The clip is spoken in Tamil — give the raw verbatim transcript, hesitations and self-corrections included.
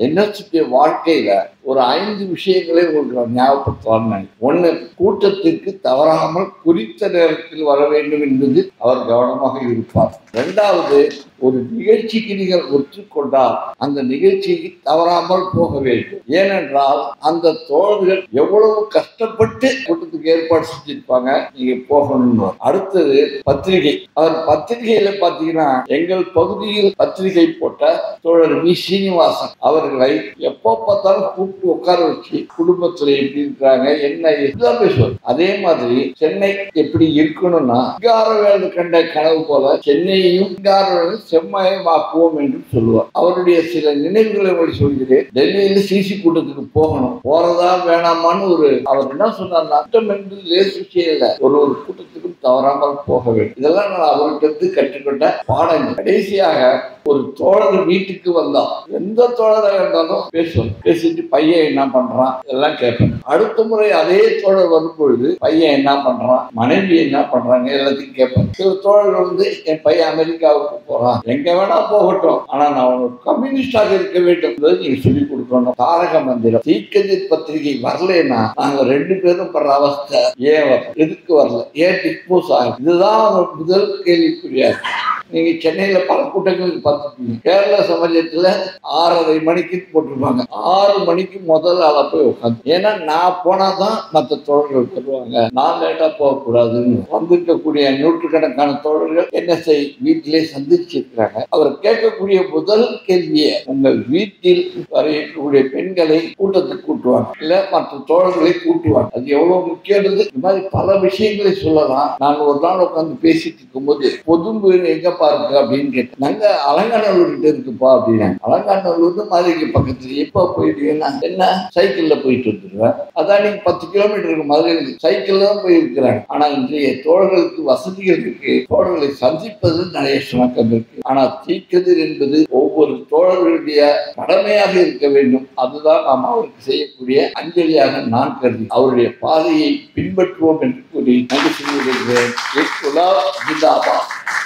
என்எஸ்டியுடைய வாழ்க்கையில ஒரு ஐந்து விஷயங்களை உங்களுக்கு ஞாபகப்படுத்தலாம். ஒண்ணு, கூட்டத்திற்கு தவறாமல் குறித்த நேரத்தில் வர வேண்டும் என்பது அவர் கவனமாக இருப்பார். இரண்டாவது, ஒரு நிகழ்ச்சிக்கு நீங்கள் ஒற்றுக்கொண்டால் அந்த நிகழ்ச்சிக்கு தவறாமல் போக வேண்டும். ஏனென்றால் அந்த தோழர்கள் எவ்வளவு கஷ்டப்பட்டு கூட்டத்துக்கு ஏற்பாடு செஞ்சிருப்பாங்க, நீங்க போகணும். அடுத்தது பத்திரிகை. அவர் பத்திரிகையில பாத்தீங்கன்னா எங்கள் பகுதியில் பத்திரிகை போட்ட தோழர் வி சீனிவாசன் அவர்களை எப்போ பார்த்தாலும் கூப்பிட்டு உட்கார வச்சு குடும்பத்துல எப்படி இருக்கிறாங்க என்ன இதுதான் பேசுவார். அதே மாதிரி சென்னை எப்படி இருக்கணும்னா சிங்காரவேலு கண்ட கனவு போல சென்னையையும் சிங்காரவேலு செம்மையமாக்குவோம் என்று சொல்லுவார். அவருடைய சில நினைவுகளை உங்களுக்கு சொல்கிறேன். டெல்லியில சிசி கூட்டத்துக்கு போகணும், போறதா வேணாமான்னு ஒரு அவர் என்ன சொன்னார், நட்டம் என்று லேசு விஷயம் இல்லை, ஒரு ஒரு கூட்டத்துக்கும் தவறாமல் போக வேண்டும். இதெல்லாம் நான் அவர்கிட்ட கற்றுக்கொண்ட பாடங்கள். கடைசியாக ஒரு தோழர் வீட்டுக்கு வந்தா எந்த தோழராக இருந்தாலும் பேசுவோம். பேசிட்டு பையன் என்ன பண்றான் இதெல்லாம் கேட்பேன். அடுத்த முறை அதே தோழர் வரும்பொழுது பையன் என்ன பண்றான், மனைவி என்ன பண்றாங்க எல்லாத்தையும் கேட்பேன். சில தோழர்கள் வந்து என் பையன் அமெரிக்காவுக்கு போறான், எங்க வேணா போகட்டும், ஆனா நான் ஒரு கம்யூனிஸ்டாக இருக்க வேண்டும் நீங்க சொல்லிக் கொடுக்கணும். தாரக மந்திரம். தீக்கதிர் பத்திரிகை வரலன்னா நாங்க ரெண்டு பேரும் படுற அவஸ்தை ஏன் வரல, எதுக்கு வரல, ஏன் டிஸ்போஸ் ஆகும், இதுதான் முதல் கேள்விக்குரிய. நீங்க சென்னையில பல கூட்டங்களுக்கு பார்த்துருப்பீங்க. கேரள சமாஜத்துல ஆறரை மணிக்கு போட்டிருப்பாங்க, ஆறு மணிக்கு முதல் ஆளா போய் உட்காந்து. ஏன்னா நான் போனாதான் மற்ற தோழர்கள் தருவாங்க, நான் லேட்டா போகக்கூடாதுன்னு வந்திருக்கக்கூடிய நூற்றுக்கணக்கான தோழர்கள் என்எஸ்ஐ வீட்டிலே சந்திச்சிருக்கிறாங்க. அவர் கேட்கக்கூடிய முதல் கேள்வியை, உங்கள் வீட்டில் வரையக்கூடிய பெண்களை கூட்டத்துக்கு கூட்டுவாங்க இல்ல மற்ற தோழர்களை கூட்டுவாங்க, அது எவ்வளவு முக்கியமானது. இந்த மாதிரி பல விஷயங்களை சொல்லலாம். நாங்க ஒரு நாள் உட்காந்து பேசிட்டு இருக்கும் போது பொதும்பு எங்க இருக்கு அப்படின்னு கேட்டேன். நாங்க அலங்காநல்லூர் கிட்ட இருக்குப்பா அப்படின்னா, அலங்காநல்லூர் மாதிரிக்கு பக்கத்துல எப்ப போயிட்டீங்கன்னா என்ன சைக்கிள்ல போயிட்டு வந்துருவேன். அதான் நீங்க பத்து கிலோமீட்டருக்கு மாதிரி சைக்கிள் தான் போயிருக்கிறாங்க. ஆனா இன்றைய தோழர்களுக்கு வசதிகள் இருக்கு, தோழர்களை சந்திப்பது நிறைய சுணக்கம் இருக்கு. ஆனா தீக்கதிர் என்பது ஒவ்வொரு தோழர்களுடைய கடமையாக இருக்க வேண்டும். அதுதான் நாம் அவருக்கு செய்யக்கூடிய அஞ்சலியாக நான் கருதி அவருடைய பாதையை பின்பற்றுவோம் என்று கூறி நன்றி சொல்கிறேன்.